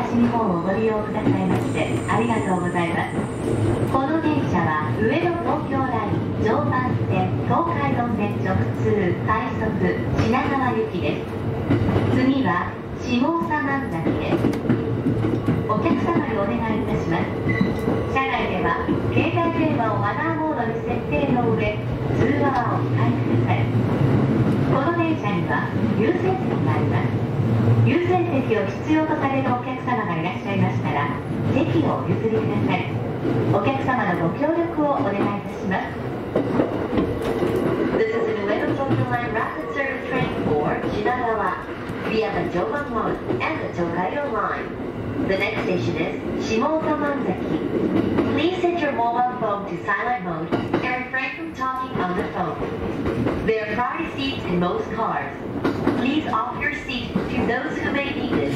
東日本をご利用くださいましてありがとうございます。この電車は上野東京ライン常磐線東海道線直通快速品川行きです。次は下総万崎です。お客様にお願いいたします。車内では携帯電話をマナーモードに設定の上通話はお控えください。この電車には優先席があります。優先席を必要とされるお客様がいらっしゃいましたら席をお譲りください。お客様のご協力をお願いいたします。 This is an Ueno Tokyo Line Rapid Service Train for Shinagawa via the Joban Road and the Tokaido Line. The next station is Shimoota Manzaki. Please set your mobile phone to silent mode and refrain from talking on the phone. There are priority seats in most cars. Please offer your seat to those who may need it.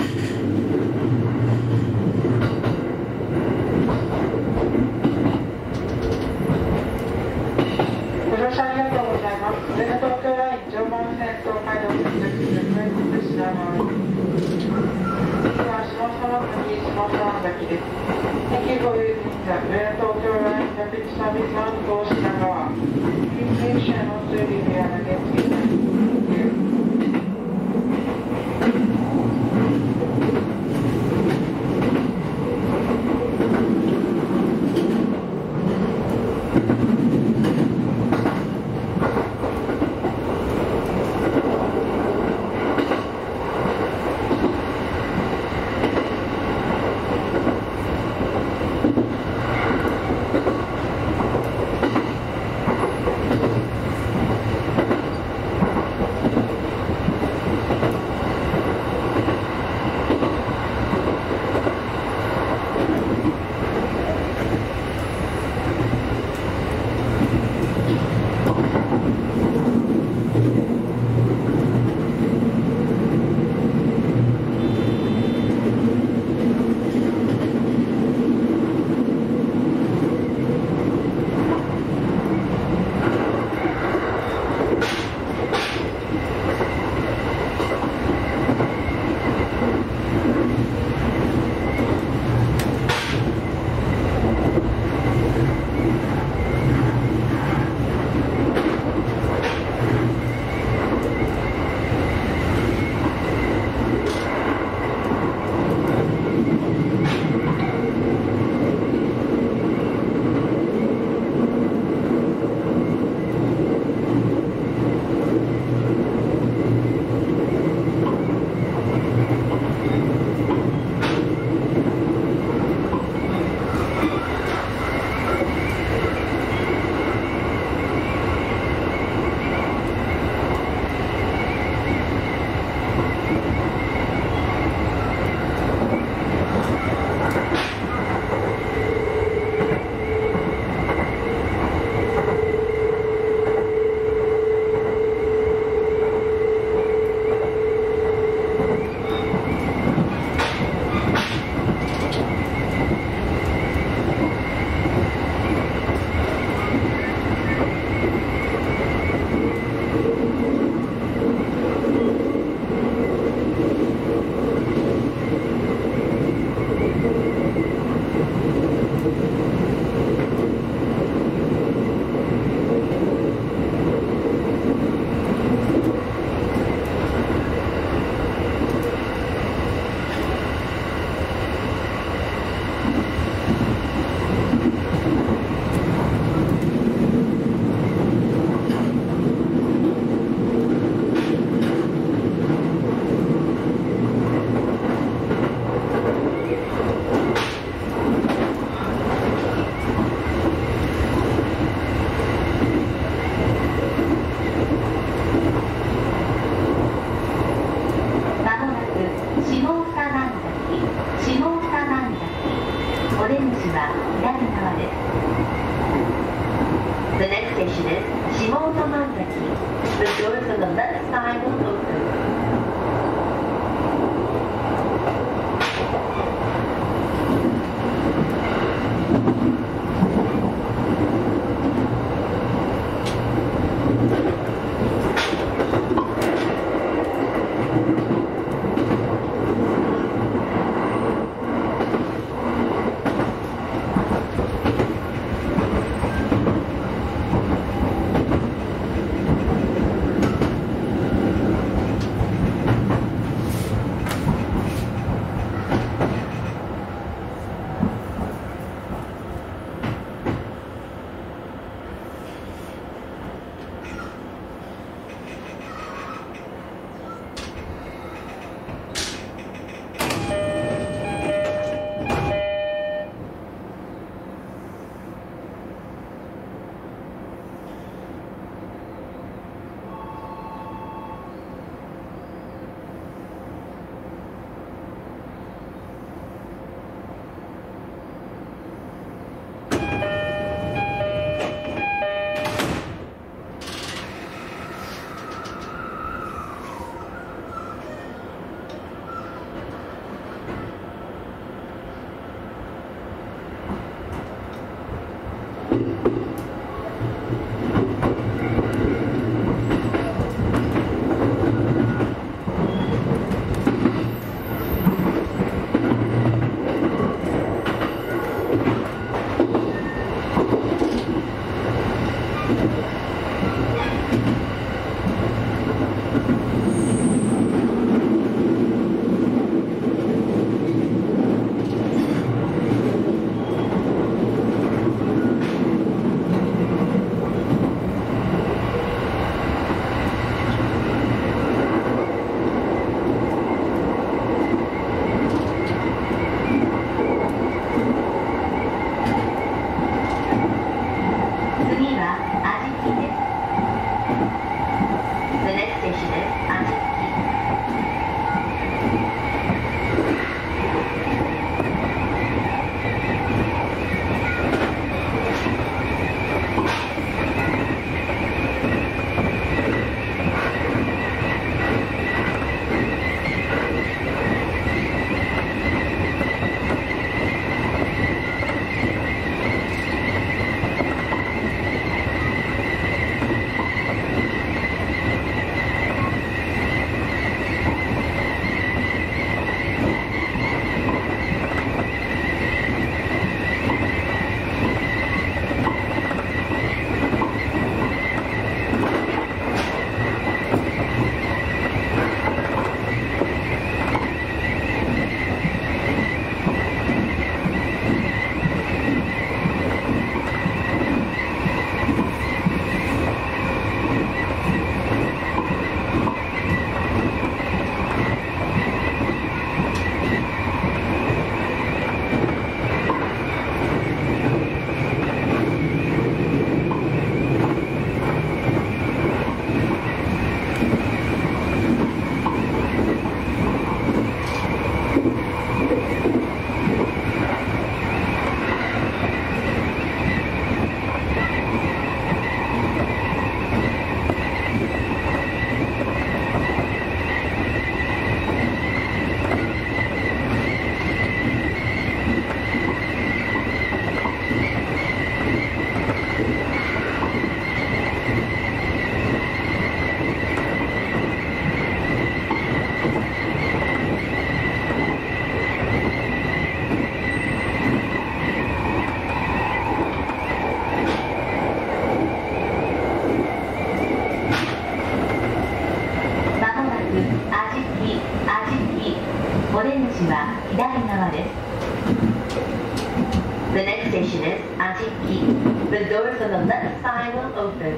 ご乗車ありがとうございます。上野東京ライン常磐線東海道線直通全国品川行き。次は下総崎です。Thank you for using the 上野東京ライン Rapid Service Line for 品川。Please make sure not to leave your luggage behind. Thank you. お出口は左側です。The next station is 下総万崎。The doors on the left side will open. お出口は左側です。The next station is Ajiki. The doors on the left side will open.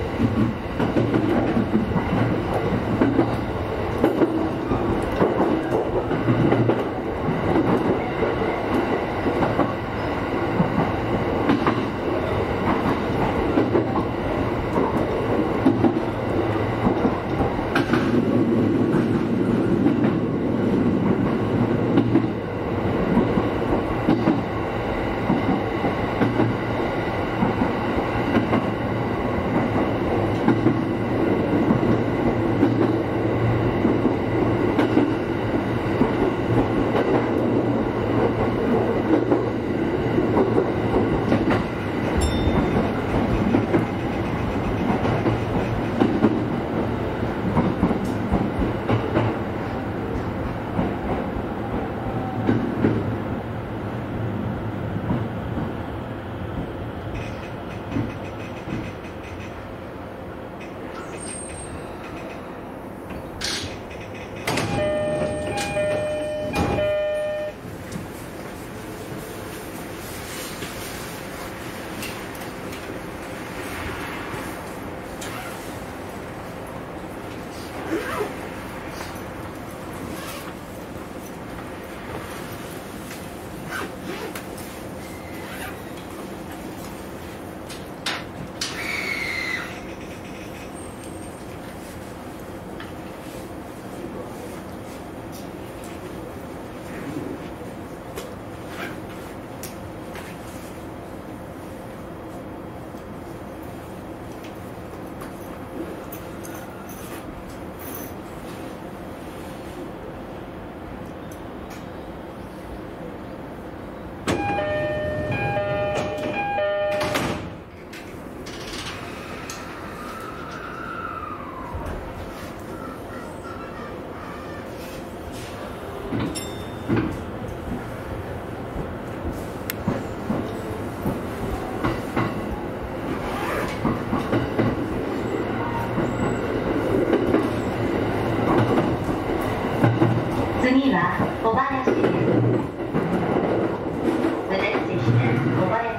次は小林です。The next station is 小林。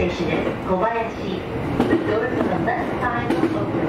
station is Kobayashi. The doors on the left side will open.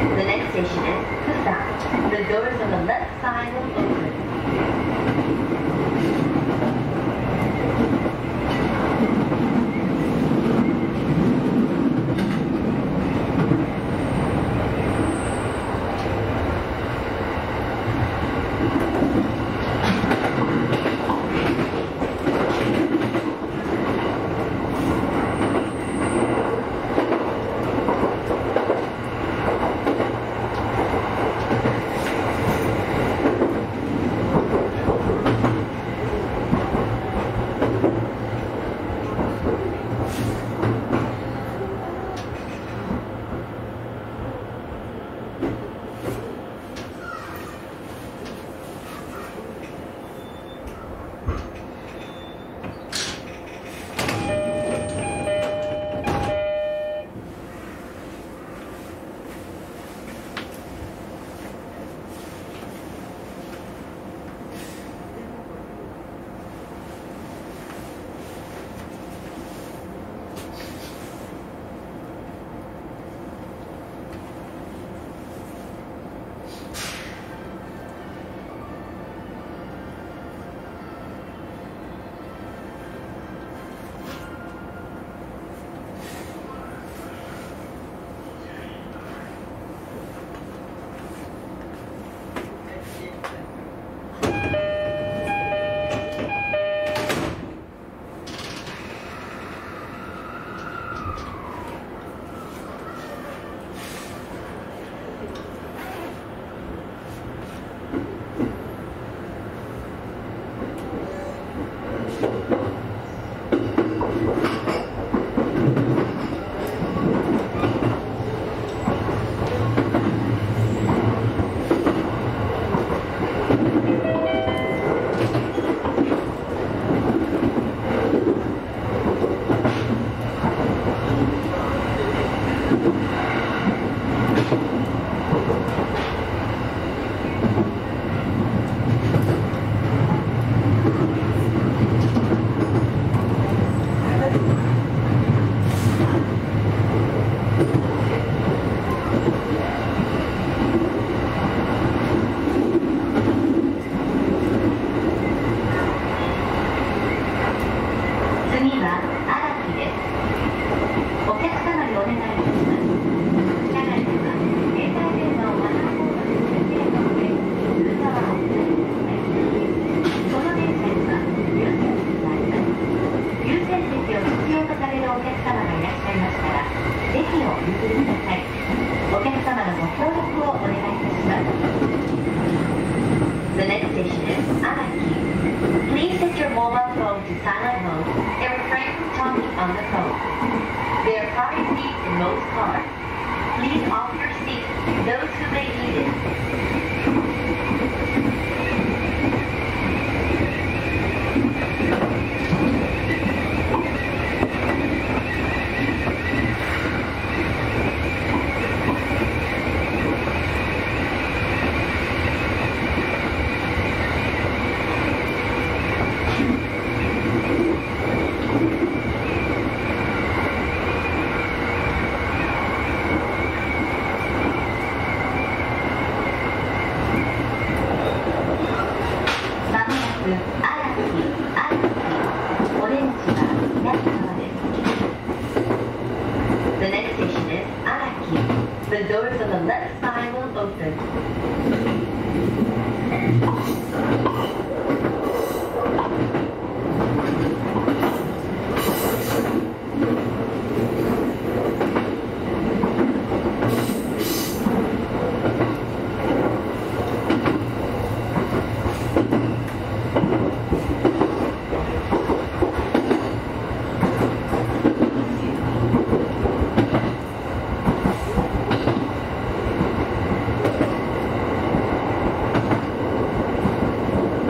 The next station is Busan. The doors on the left side will open. まもなく新しい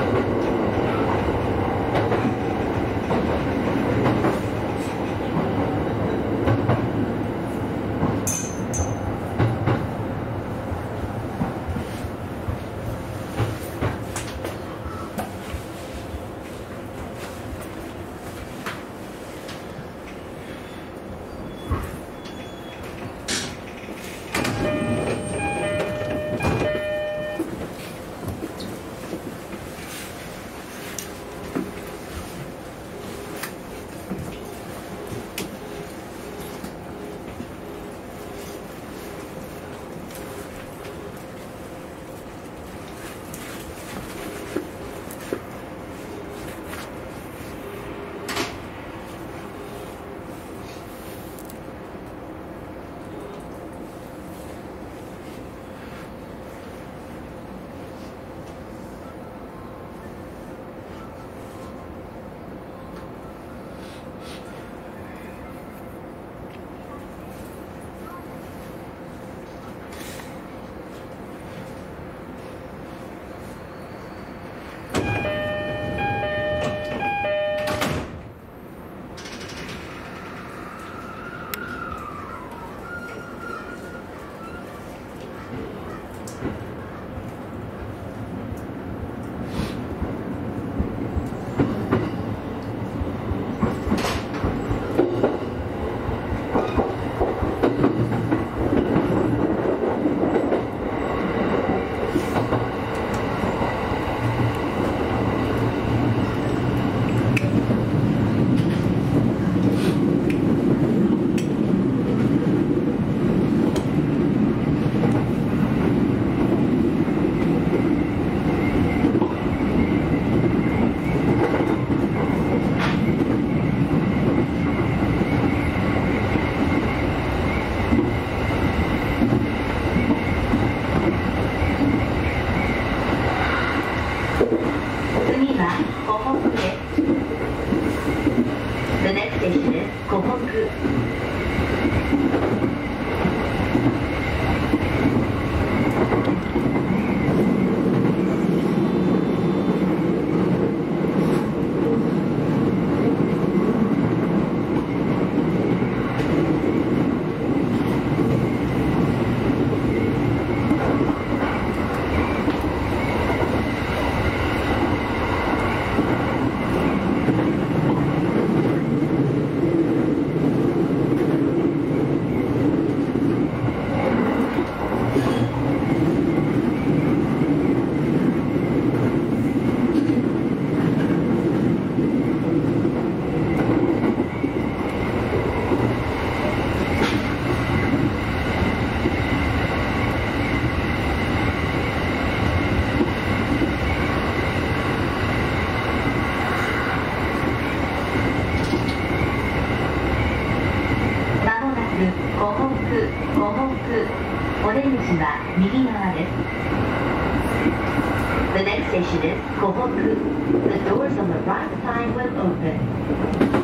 口は右側です。The next station is 湖北。The doors on the right side will open.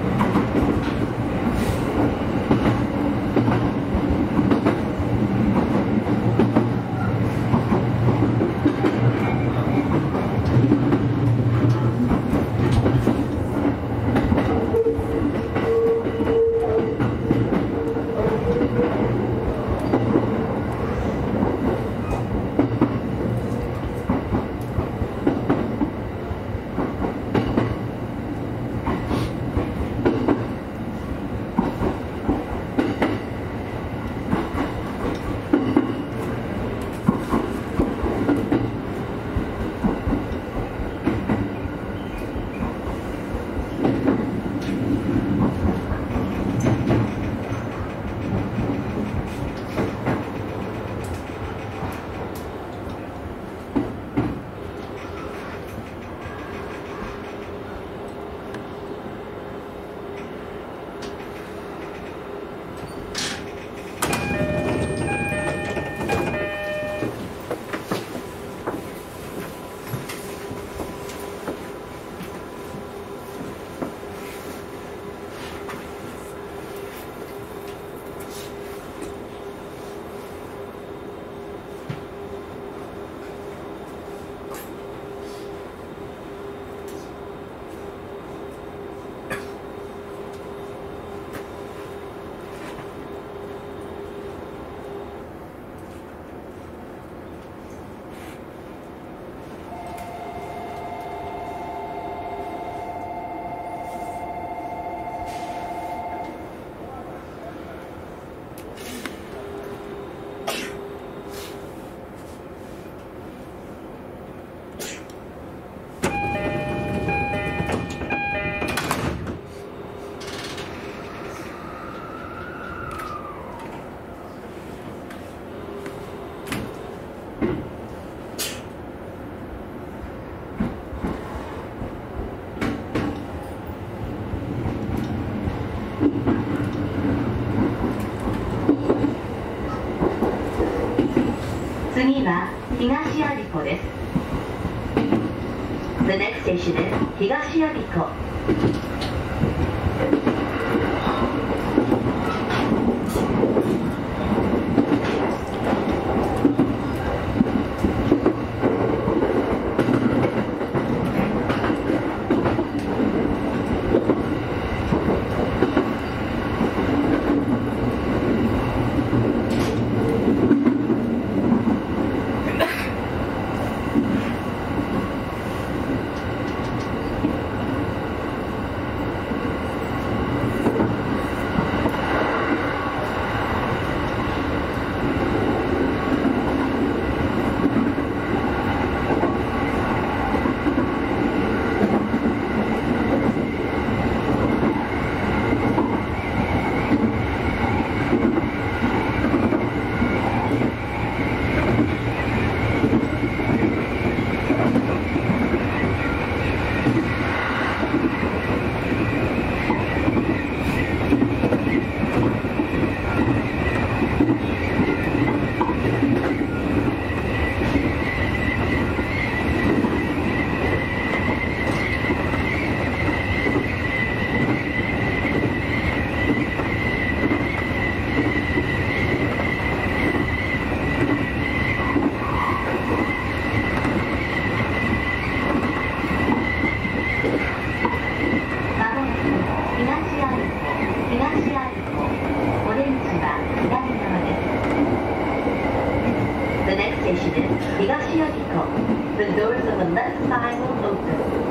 次は東我孫子です。The next station is 東我孫子。The doors on the left side will open.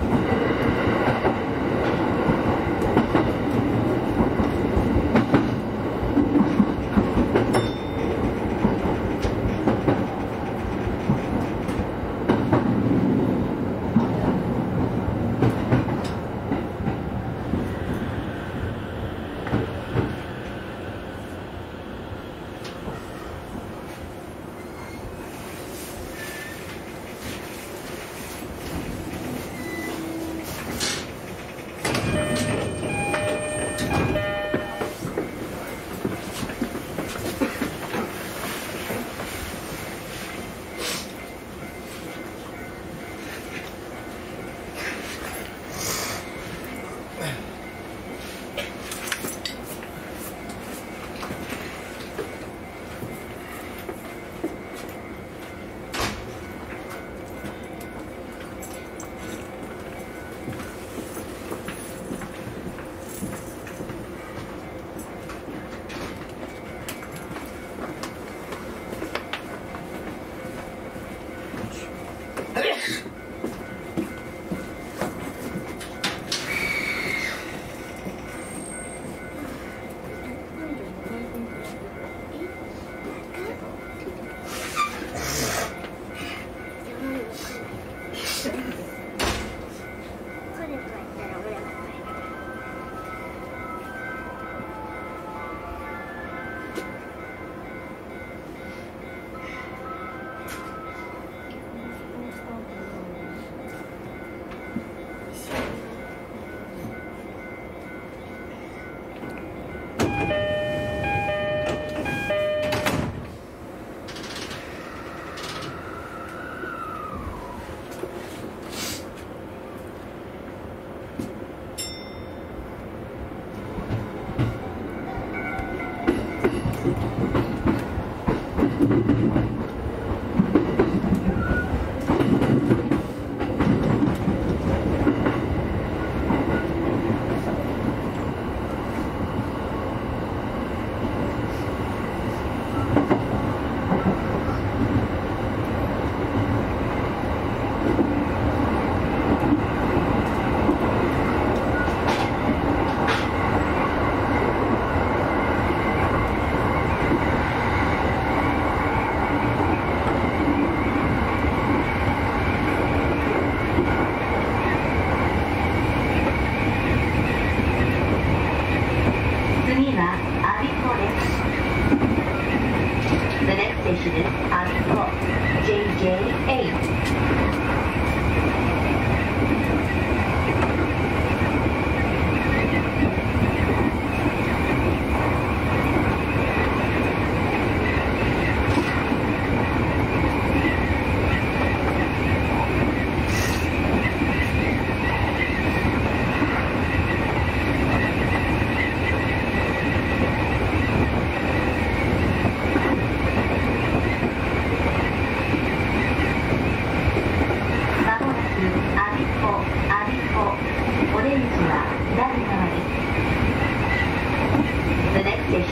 次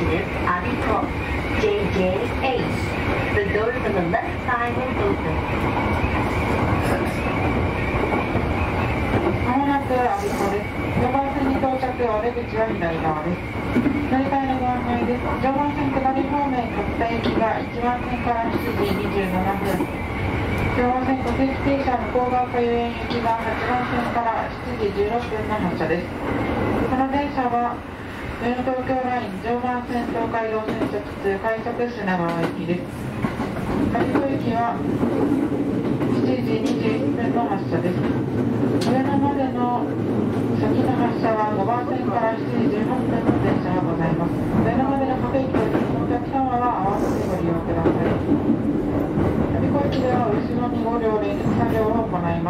Abiko JJ8. The doors on the left side will open. まもなく我孫子です。常磐線に到着、お出口は左側です。乗り換えのご案内です。常磐線下り方面勝田行きが1番線から7時27分。常磐線国駅停車向ヶ丘遊園行きが8番線から7時16分の発車です。この電車は上野東京ライン常磐線東海道線直通快速品川行きです。我孫子駅は7時21分の発車です。上野までの先の発車は5番線から7時18分の電車がございます。上野までの各駅をお客様は合わせてご利用ください。我孫子駅では後ろに5両連結作業を行います。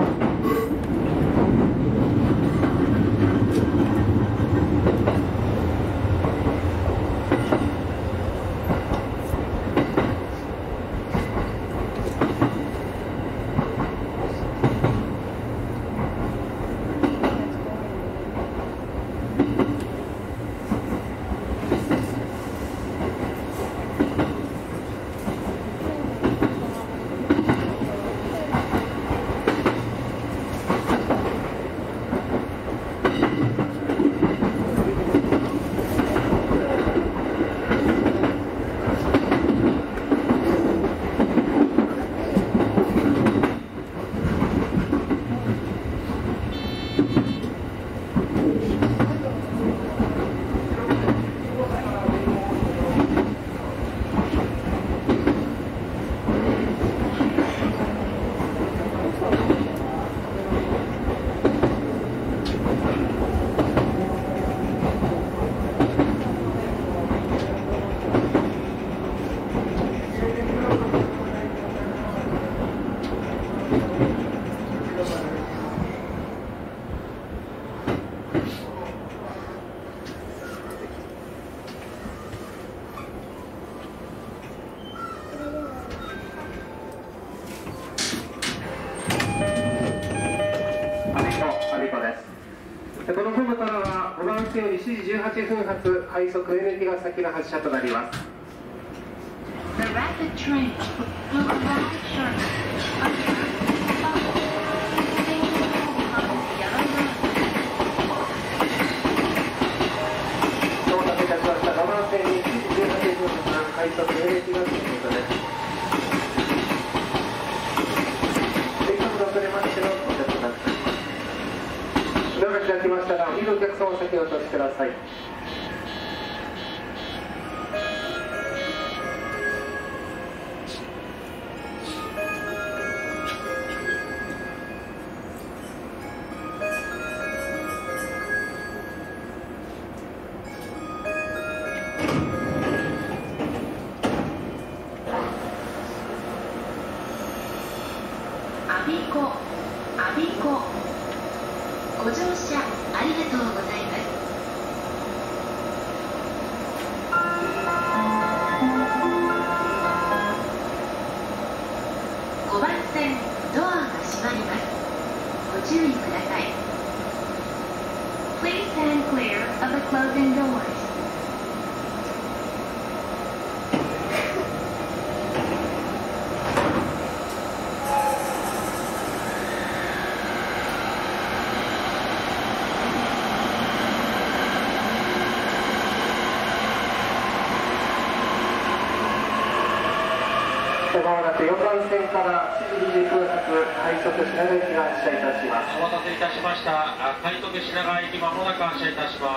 このホームからは5番線より7時18分発快速 N 駅が先の発車となります。 The rapid train will arrive shortly. Doors が開きましたら、お客様お先をお通しください。 我孫子ご乗車ありがとうございます。5番線ドアが閉まります。ご注意ください。Please stand clear of the closing doors. まもなく4番線から7時29分発快速品川駅が発車いたします。 お待たせいたしました。快速品川駅まもなく発車いたします。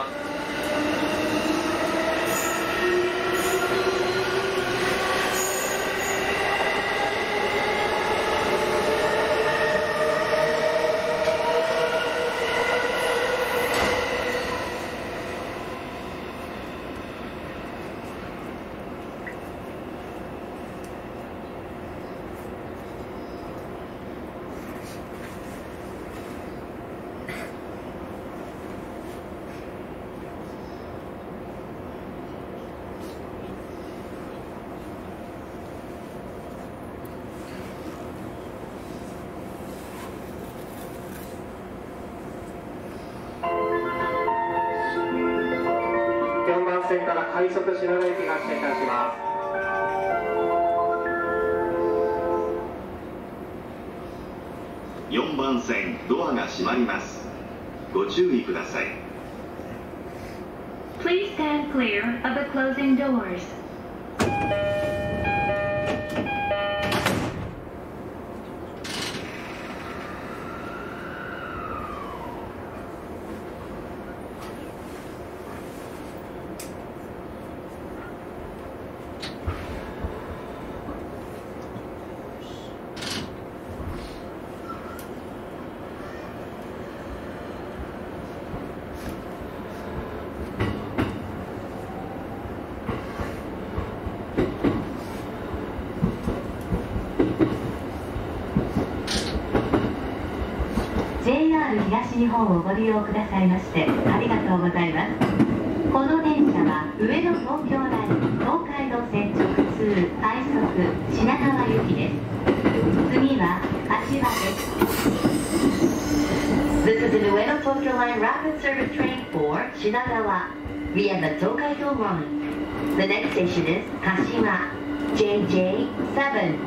線から快速品川駅が発車いたします。 4番線ドアが閉まります。ご注意ください。 Please stand clear of the closing doors. 東日本をご利用くださいましてありがとうございます。この電車は上野東京ライン東海道線直通快速品川行きです。次は柏です。 This is an Ueno Tokyo Line rapid service train for Shinagawa via the Tokaido Line. The next station is Kashima JJ7.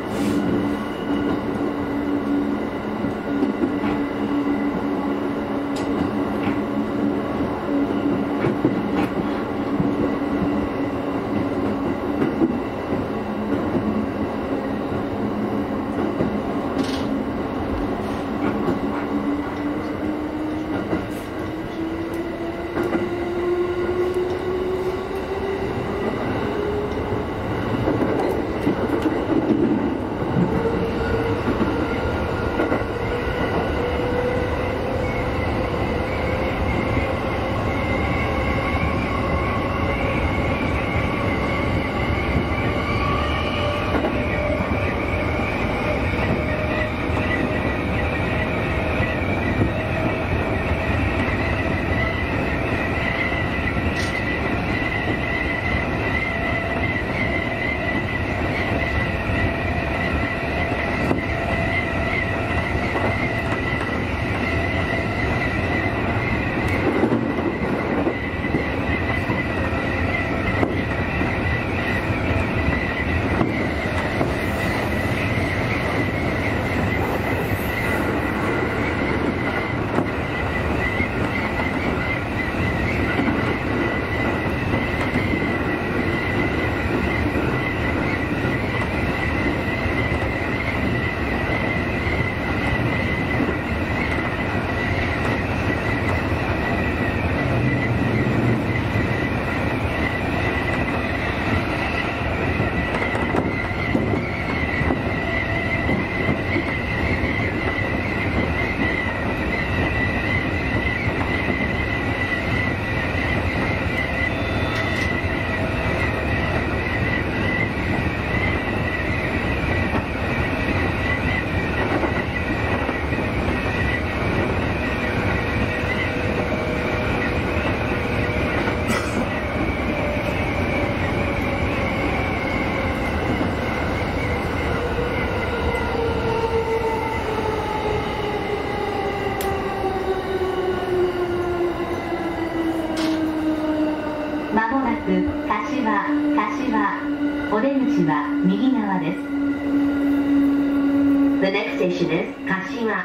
お出口は右側です。The next station is Kashima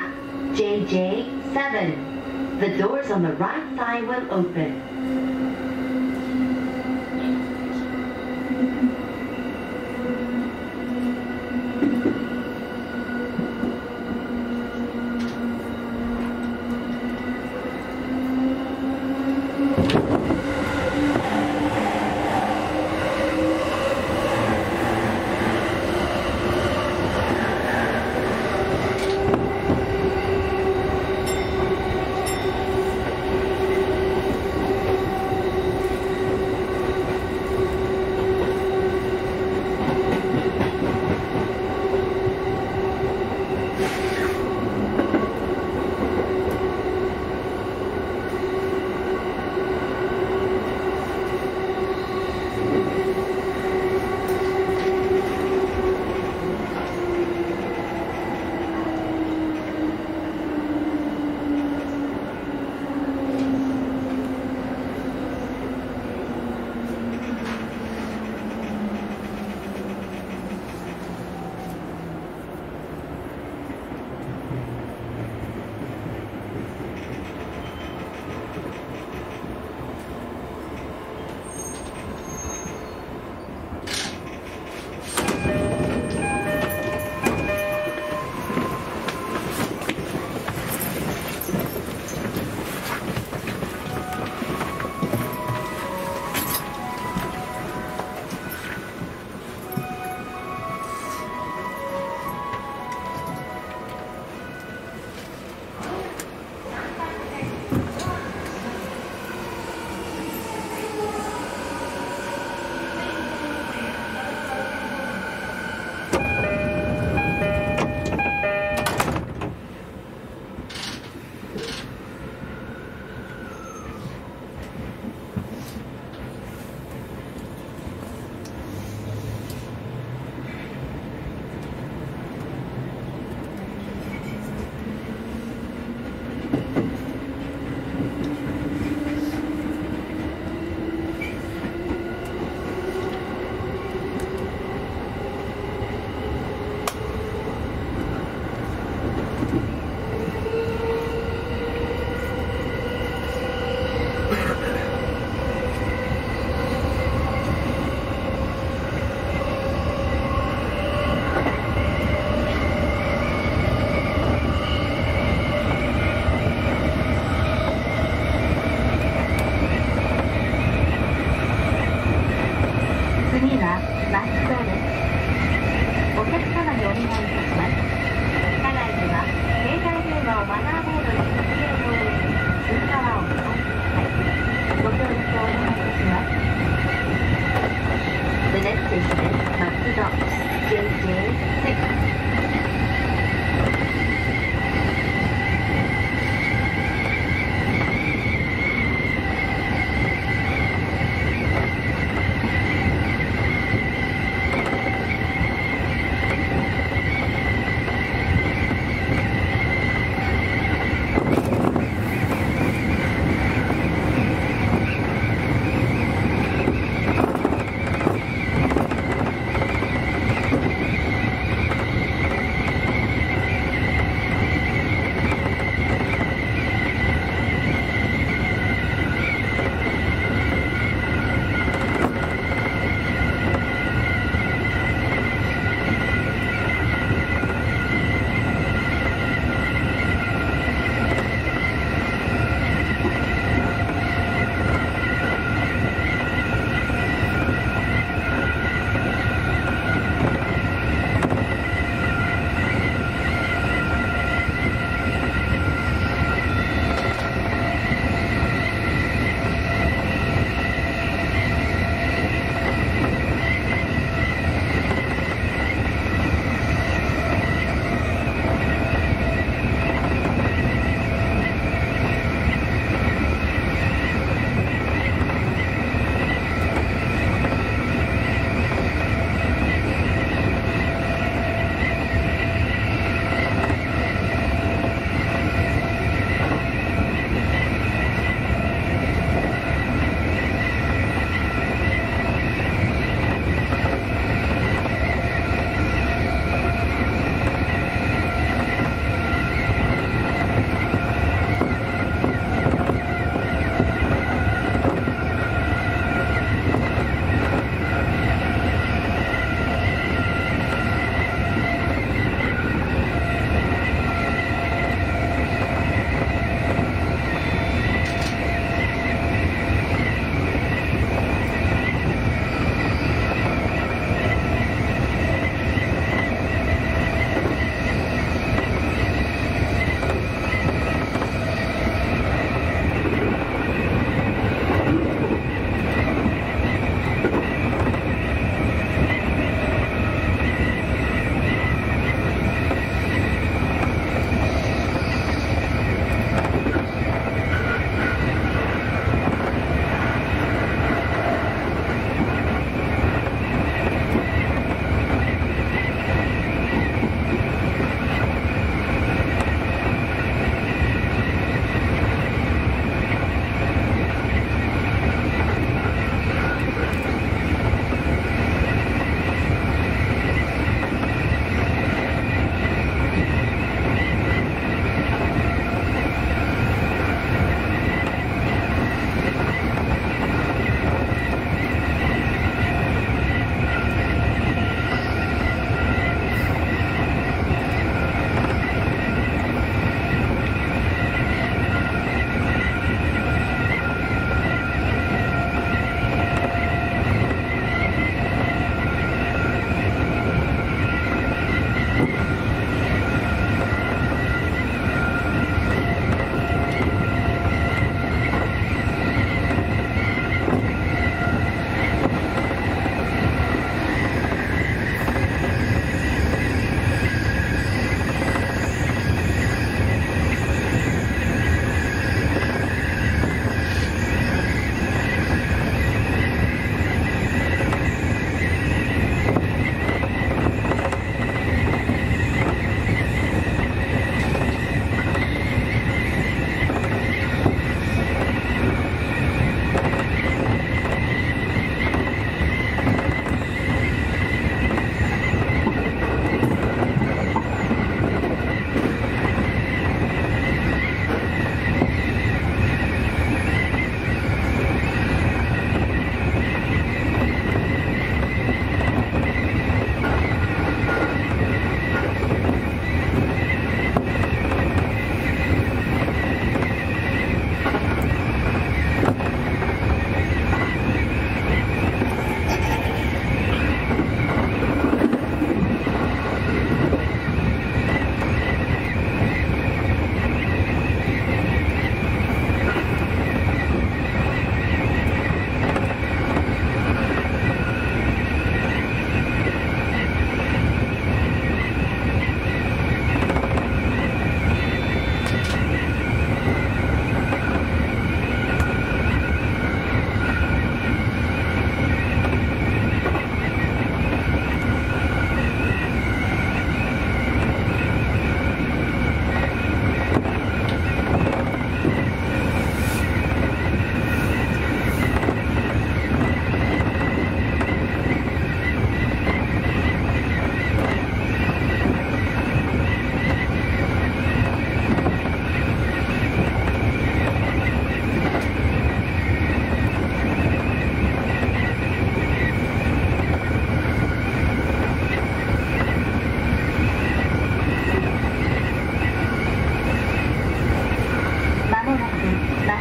JJ7. The doors on the right side will open. 4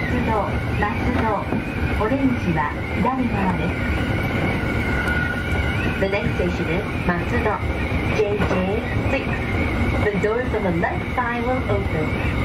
オレンジは左側です。The next station is Matsudo, JJ6. The doors on the left side will open.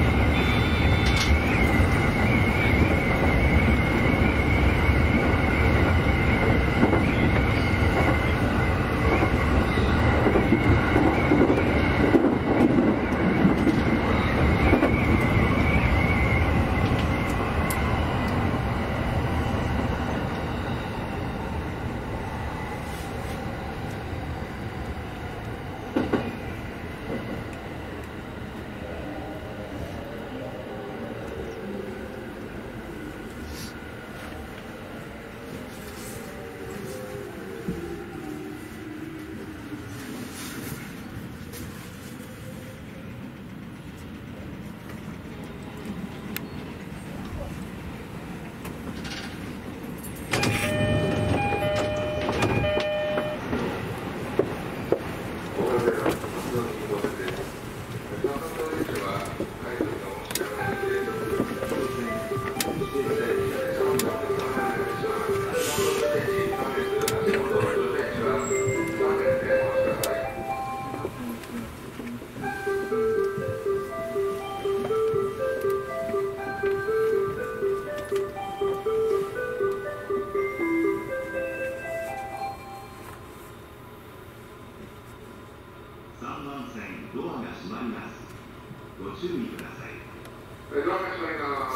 3番線ドアが閉まります。ご注意ください。 ドアが閉まります。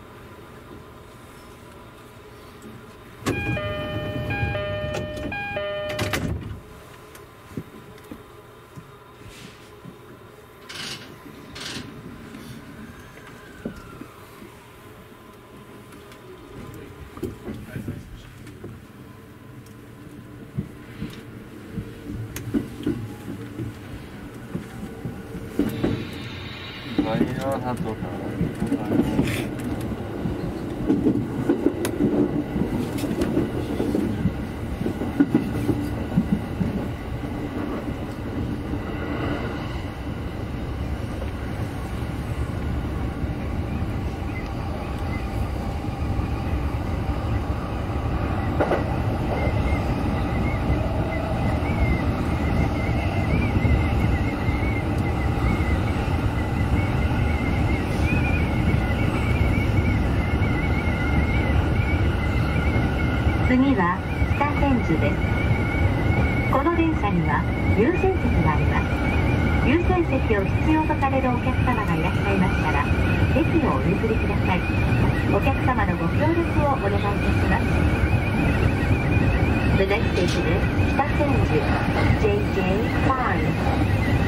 ワイヤーハトが次は北千住です。この電車には優先席があります。優先席を必要とされるお客様がいらっしゃいましたら席をお譲りください。お客様のご協力をお願いいたします。The next station is 北千住 JJ5.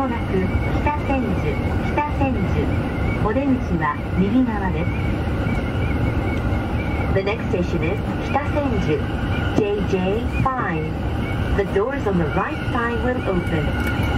もなく北千住、北千住。お出口は右側です。The next station is 北千住 JJ5. The doors on the right side will open.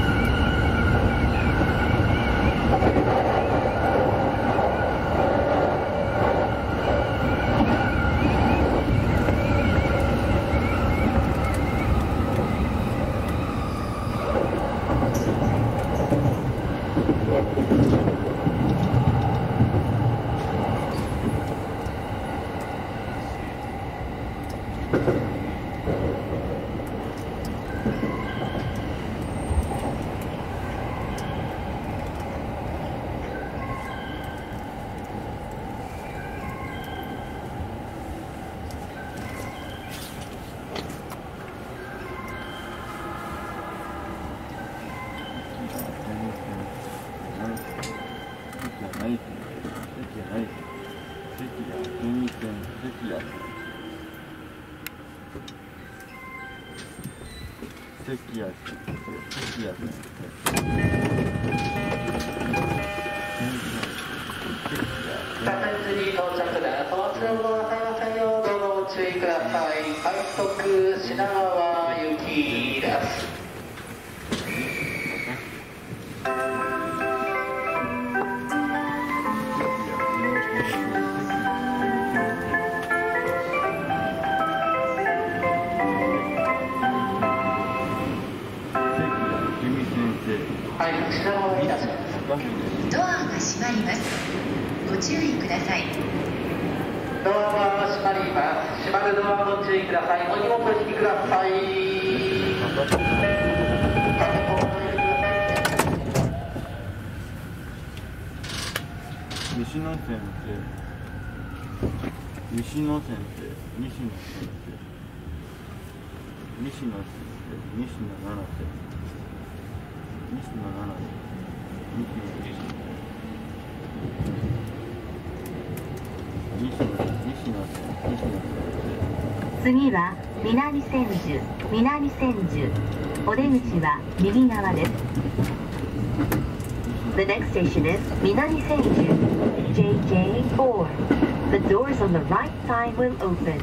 ドアが閉まります。ご注意ください。 ドアが閉まります。閉まるドアご注意ください。お荷物お引きください。 西野先生、西野先生、西野先生、西野先生、西野七瀬、西野七瀬、西野次は南千住、南千住。お出口は右側です。The next station is 南千住 JJ4. The doors on the right side will open.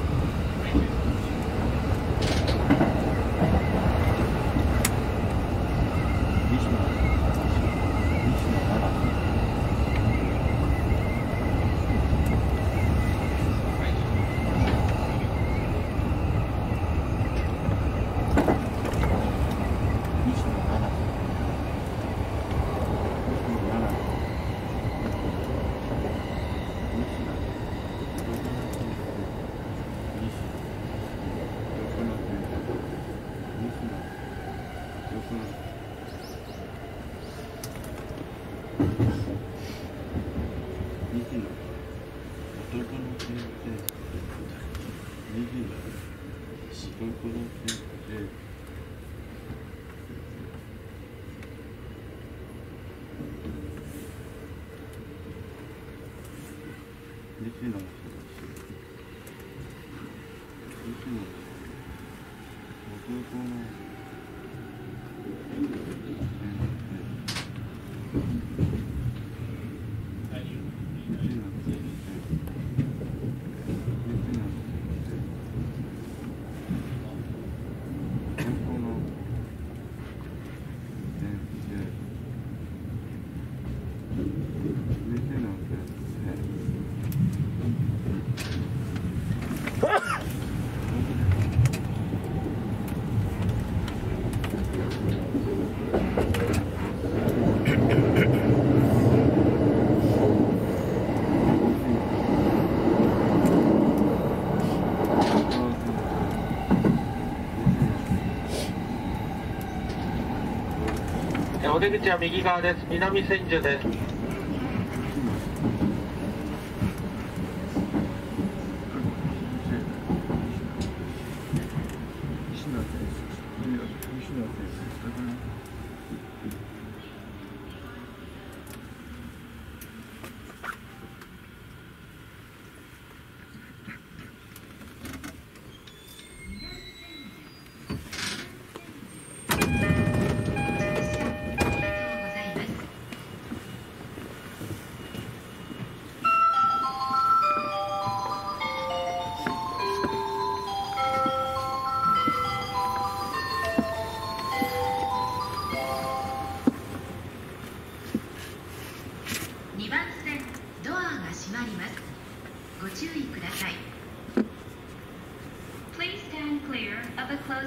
お出口は右側です。南千住です。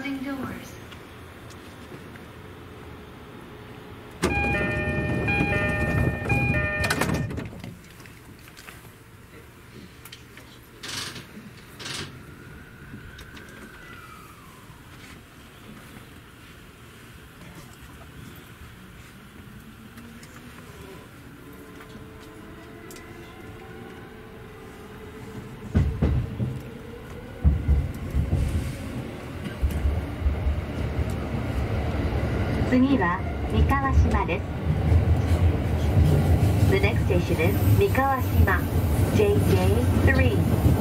Closing doors. 次は三河島です。The next station is 三河島 JJ3.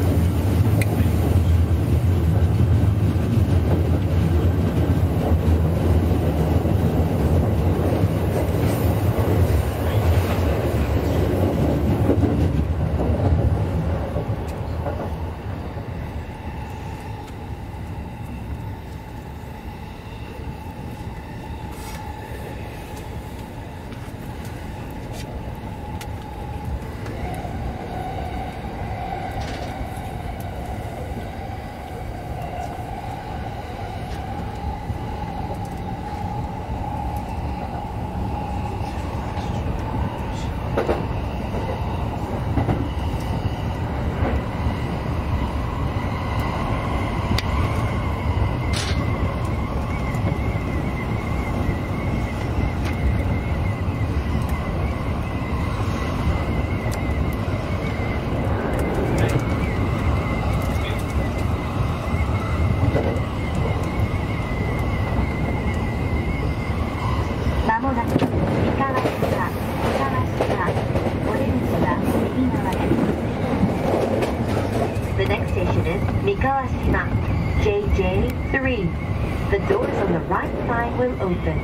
The next station is Mikawashima JJ3. The doors on the right side will open.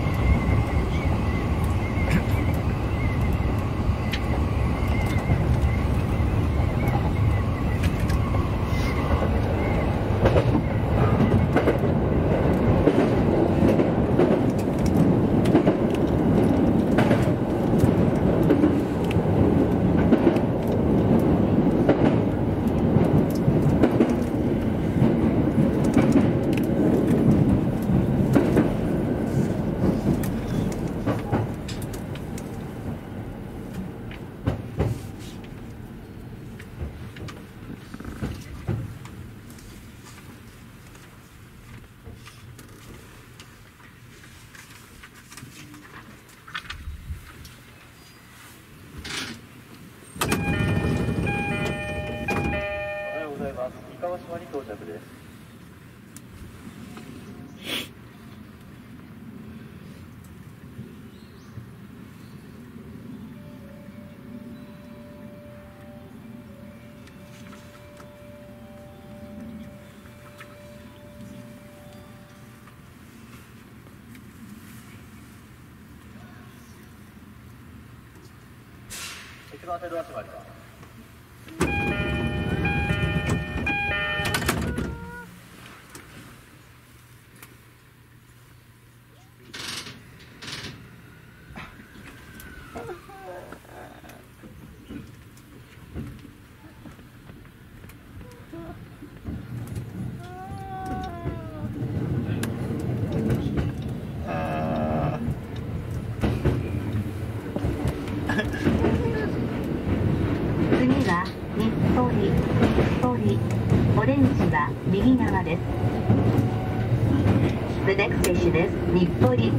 The next station is Nippori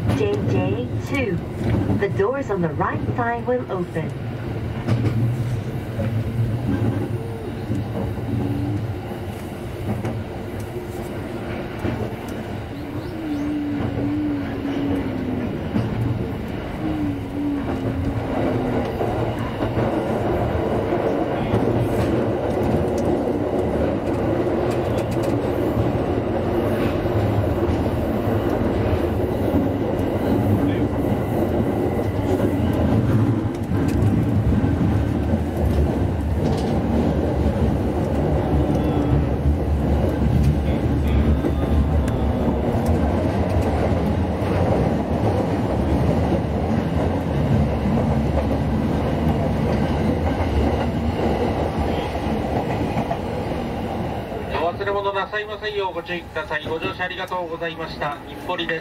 JJ2. The doors on the right side will open. さいませんようご注意ください。ご乗車ありがとうございました。日暮里です。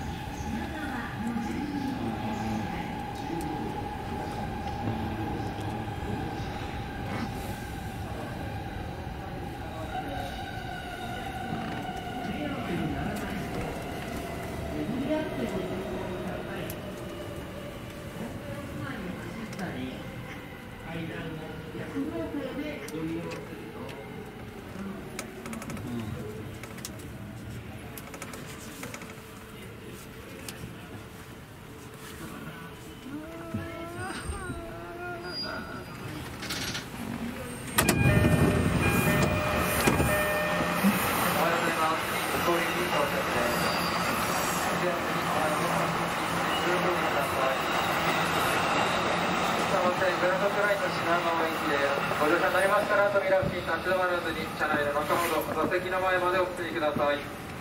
ブランドフライト品川行きです。ご乗車になりましたら扉付近立ち止まらずに車内の中ほど座席の前までお進みください。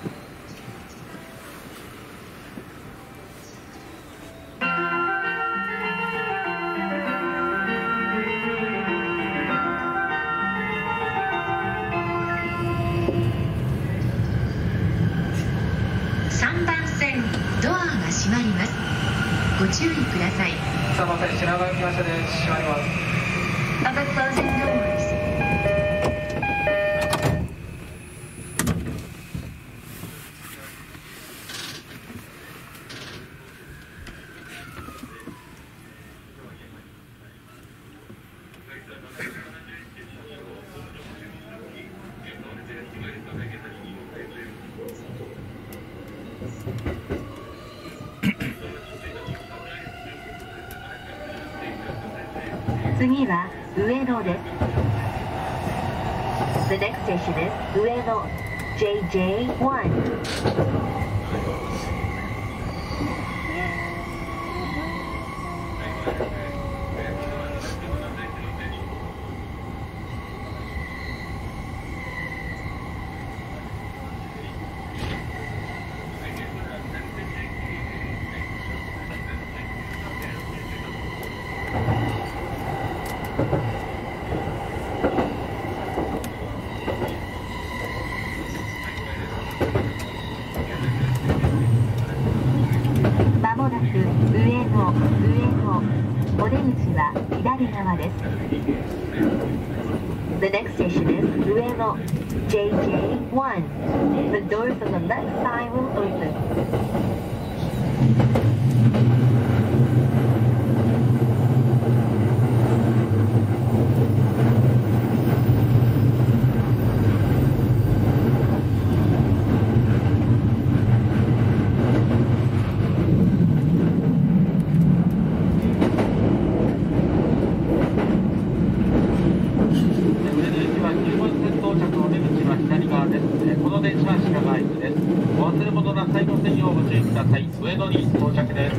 3番線ドアが閉まります。ご注意ください。 3番線品川行きましたです。閉まります。 Other closing doors. 次は上野です。The next station is 上野 JJ1。まもなく上野お出口は左側です。The next station is 上野 JJ1. The doors on the left side will open. この電車は品川駅です。お忘れ物なさいませんようご注意ください。上野に到着です。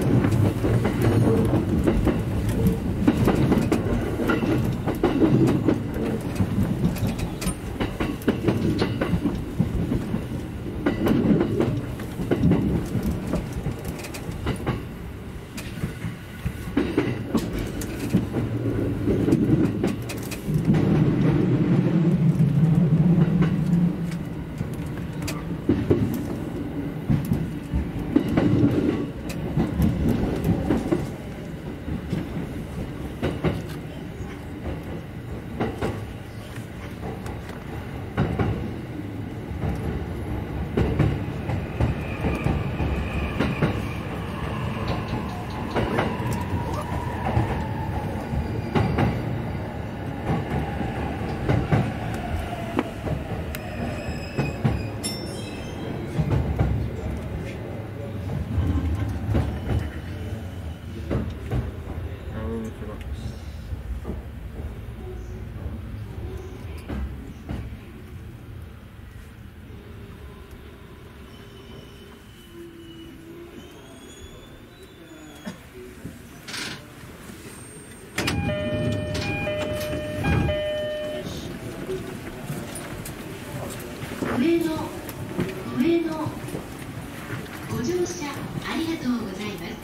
ご乗車ありがとうございます。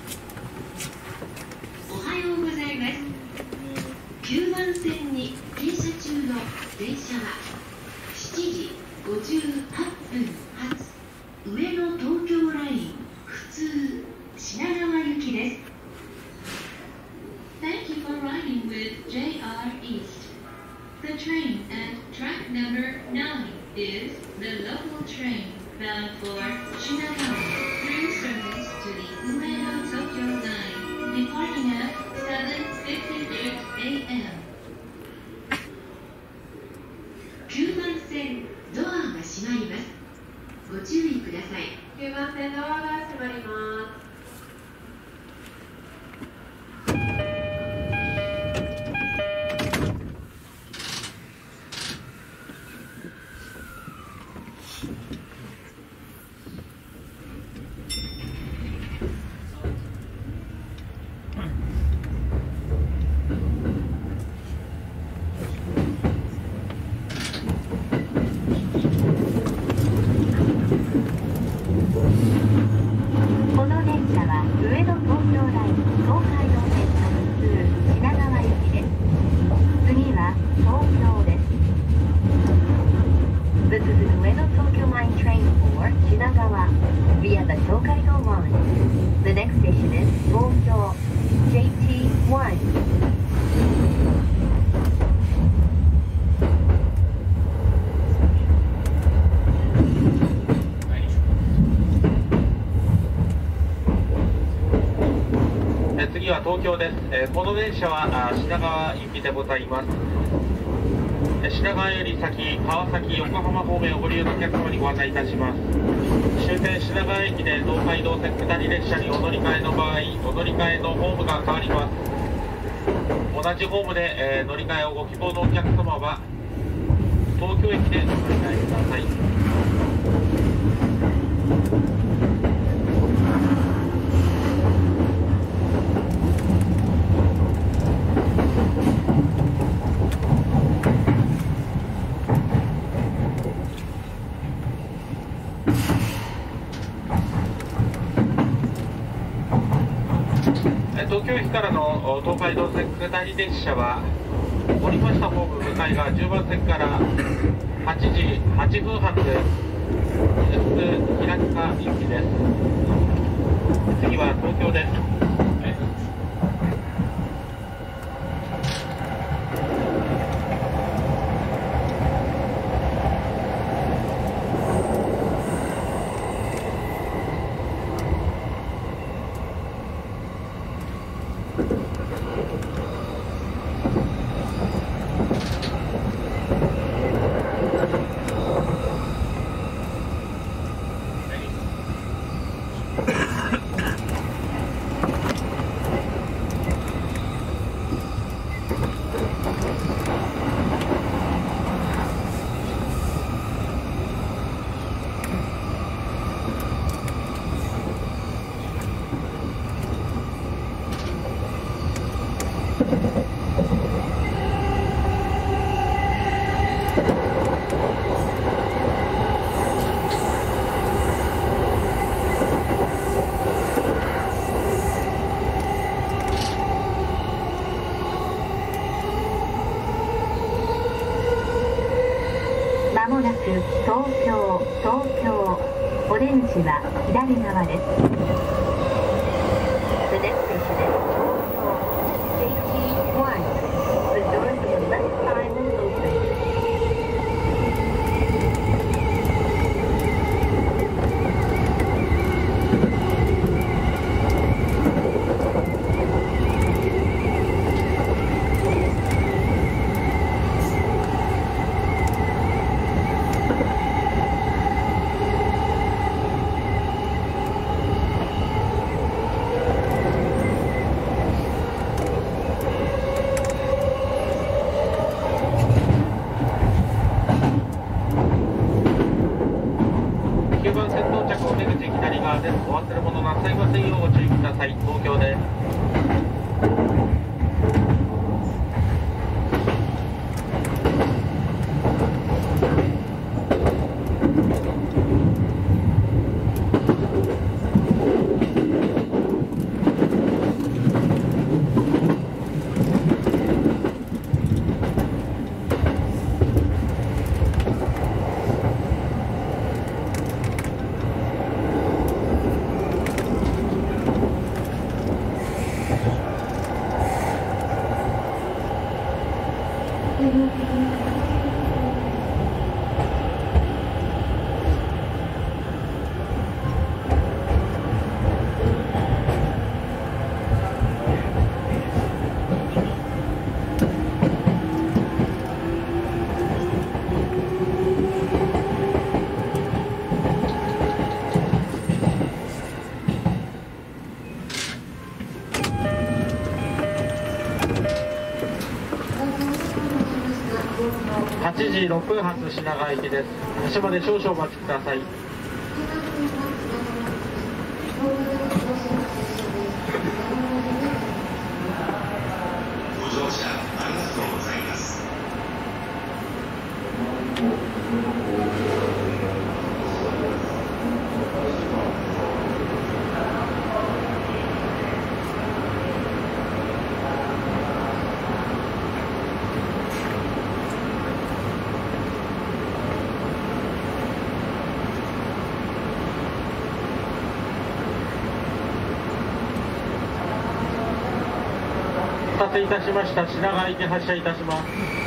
おはようございます。9番線に停車中の電車は7時分発上野東京ライン普通品川行きです。 Thank you for riding with JR East. The train at track number 9 is the local train bound for Shinagawa through service to the Ueno Tokyo Line, departing at 7:58 a.m. 9番線ドアが閉まります。ご注意ください。9番線ドアが閉まります。 次は東京です。この電車は品川行きでございます。品川より先、川崎、横浜方面をご利用のお客様にご案内いたします。終点品川駅で東海道線下り列車にお乗り換えの場合、お乗り換えのホームが変わります。同じホームで、乗り換えをご希望のお客様は東京駅でお乗り換えください。東京駅からの東海道線下り列車は降りましたホーム向かいが10番線から8時8分発平塚行きです。次は東京です。東京オレンジは左側です。The next station is 東京 JT1. The doors on the left side will open. 9番線到着お出口左側です。お忘れ物なさいませんようご注意ください。東京です。 8時6分発品川行きです。発車まで少々お待ちください。 ご乗車ありがとうございます。 お待たせいたしました。品川行き発車いたします。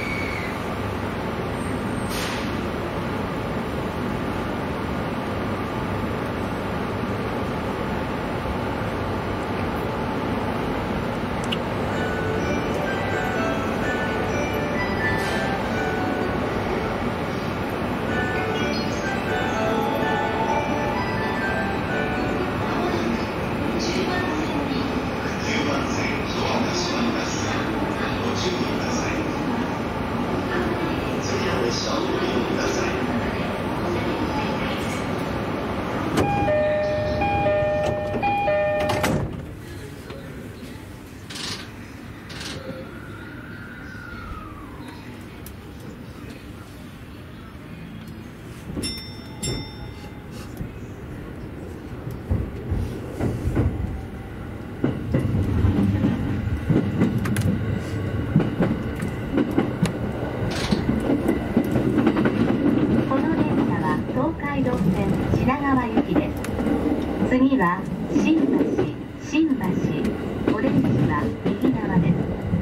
次は新橋、オレンジは右側です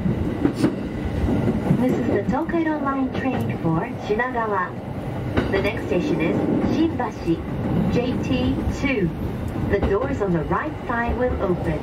。This is the Tokaido Line train for Shinagawa. The next station is Shinbashi, JT2. The doors on the right side will open.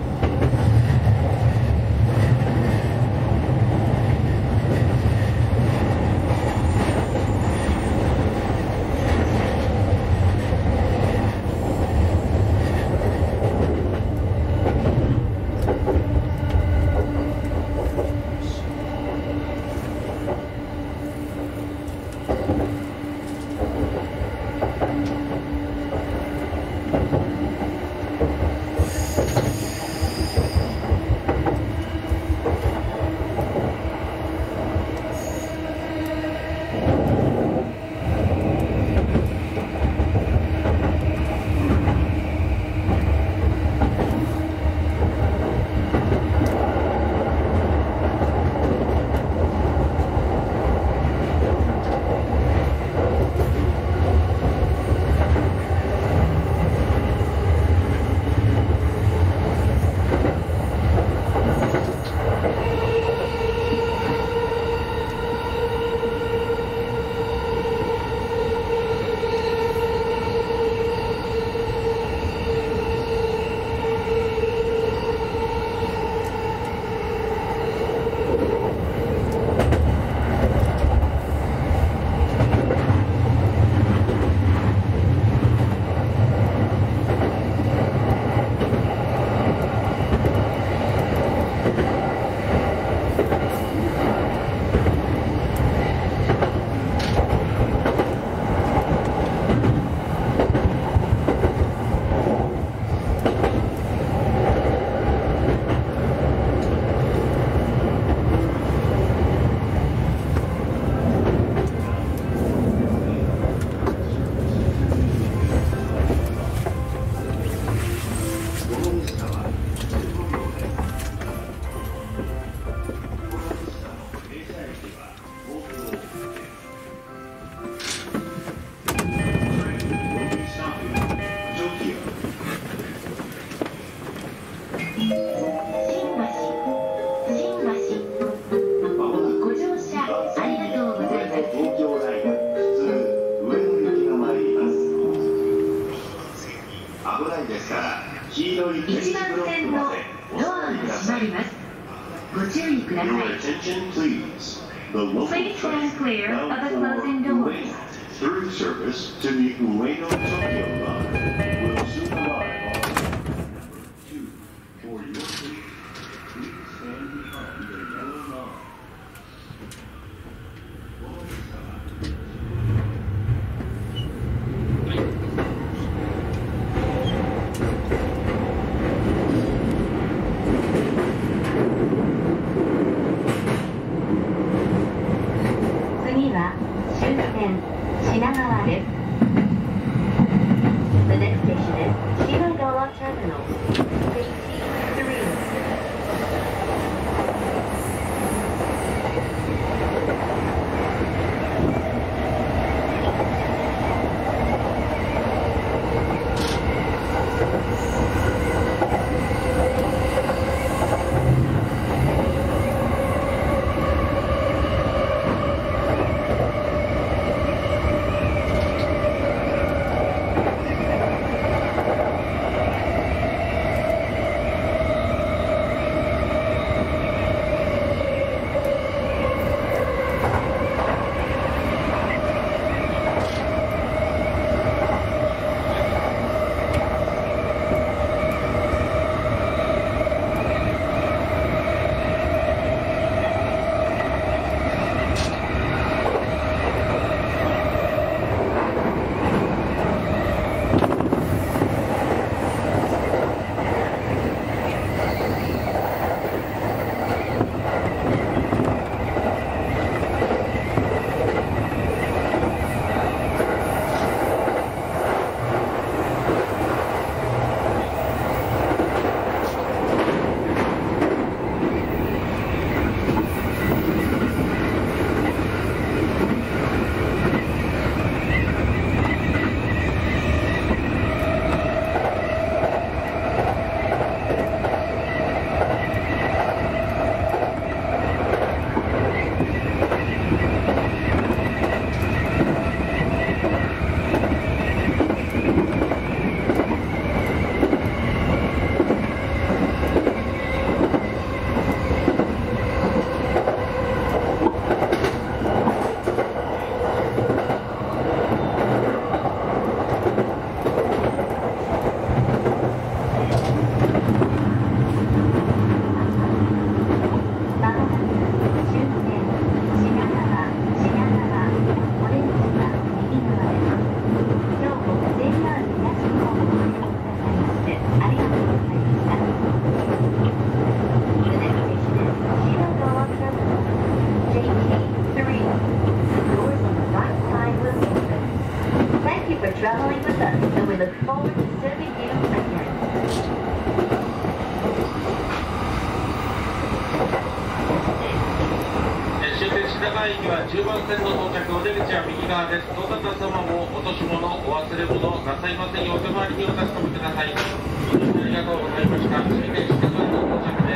Please stand clear of the closing doors. Third service to the Ueno Tokyo line will soon arrive on 2. For your safety, please stand behind the yellow line. 駅は10番線の到着、お出口は右側です。どなた様も落とし物、お忘れ物なさいませんよう、お手回りにお確かめください。ありがとうございました。終電品川の到着です。